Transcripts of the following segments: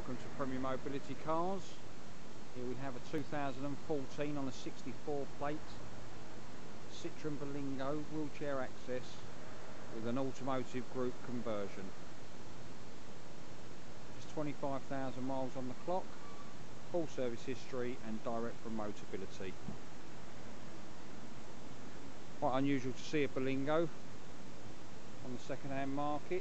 Welcome to Premier Mobility Cars. Here we have a 2014 on a 64 plate Citroen Berlingo wheelchair access with an automotive group conversion. Just 25,000 miles on the clock, full service history and direct from Motability. Quite unusual to see a Berlingo on the second hand market.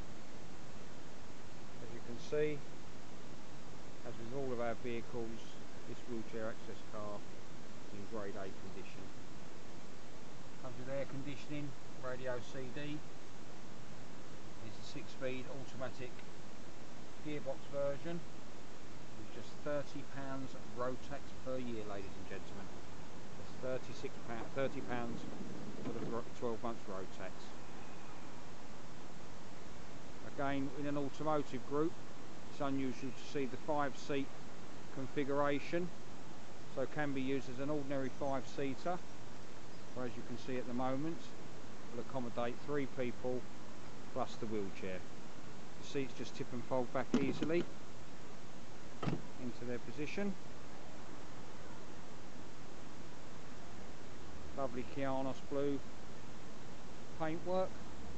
As you can see, as with all of our vehicles, this wheelchair access car is in grade A condition. Comes with air conditioning, radio CD. It's a 6-speed automatic gearbox version with just £30 road tax per year, ladies and gentlemen. That's £30 for the 12 months road tax. Again, in an automotive group, it's unusual to see the 5-seat configuration, so it can be used as an ordinary 5-seater, or as you can see at the moment, will accommodate 3 people plus the wheelchair. The seats just tip and fold back easily into their position. Lovely Kianos blue paintwork.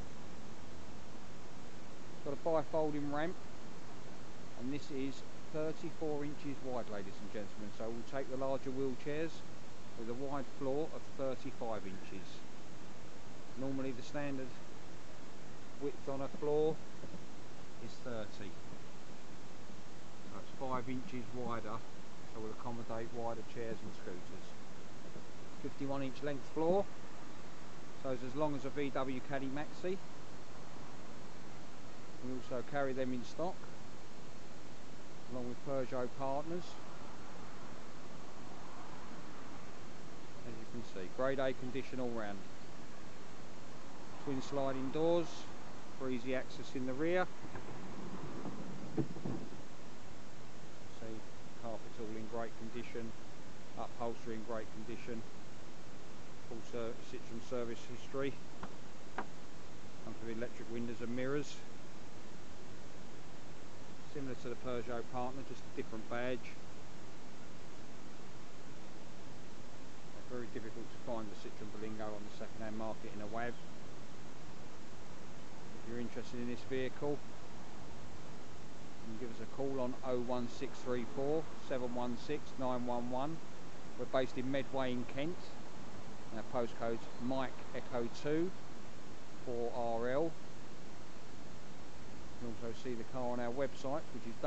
Got a bifolding ramp, and this is 34 inches wide, ladies and gentlemen, so we'll take the larger wheelchairs with a wide floor of 35 inches. Normally the standard width on a floor is 30, so it's 5 inches wider, so we'll accommodate wider chairs and scooters. 51 inch length floor, so it's as long as a VW Caddy Maxi. We also carry them in stock, along with Peugeot partners. As you can see, grade A condition all round. Twin sliding doors for easy access in the rear. See, carpet's all in great condition, upholstery in great condition, full Citroen service history. Comes with electric windows and mirrors. Similar to the Peugeot partner, just a different badge. It's very difficult to find the Citroen Berlingo on the second hand market in a WAV. If you're interested in this vehicle, you can give us a call on 01634 716 911. We're based in Medway in Kent, and our postcode's Mike Echo 2 4RL. You can also see the car on our website, which is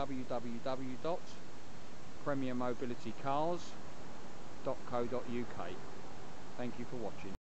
www.premiermobilitycars.co.uk. Thank you for watching.